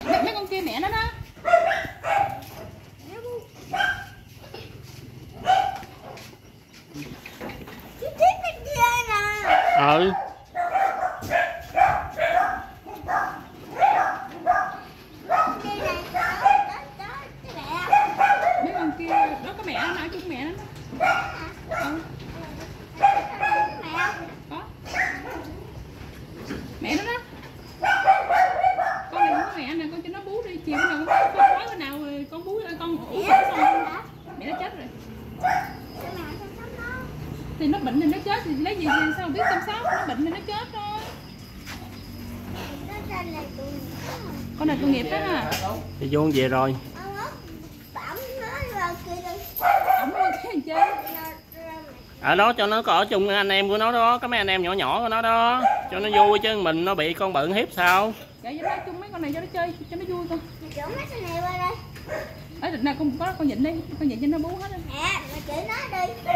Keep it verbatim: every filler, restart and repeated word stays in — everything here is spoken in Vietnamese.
Mấy con kia mẹ nó đó. Ừ. Mấy con kia đó có mẹ nó, nói chung mẹ nó. Ừ. Có. Mẹ nó đó. Con này không có mẹ nè, con cho nó bú đi, chiều nào con đói bữa nào con bú con ủ xong mẹ nó chết rồi. Thì nó bệnh thì nó chết thì lấy gì sao biết chăm sóc, nó bệnh thì nó chết thôi. Con này tội nghiệp đó ha. Thì vô về rồi. Ổng nói cái gì chơi? Ở đó cho nó có ở chung anh em của nó đó, cái mấy anh em nhỏ nhỏ của nó đó, cho nó vui chứ mình nó bị con bận hiếp sao? Dạ vậy nói chung mấy con này cho nó chơi cho nó vui con. Ở nè con có con nhịn đi, con nhịn cho nó bú hết đi. Nè, mà chị nói đi.